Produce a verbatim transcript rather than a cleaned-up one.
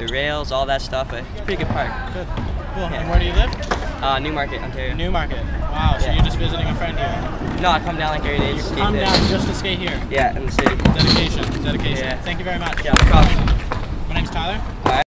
the rails, all that stuff. But it's a pretty good park. Good. Cool. Yeah. And where do you live? Uh, Newmarket, Ontario. Newmarket. Wow. So Yeah. you're just visiting a friend here. No, I come down like every day. Just skate Come there. down just to skate here. Yeah, in the city. Dedication. Dedication. Yeah. Thank you very much. Yeah, no problem. My name's Tyler. All right.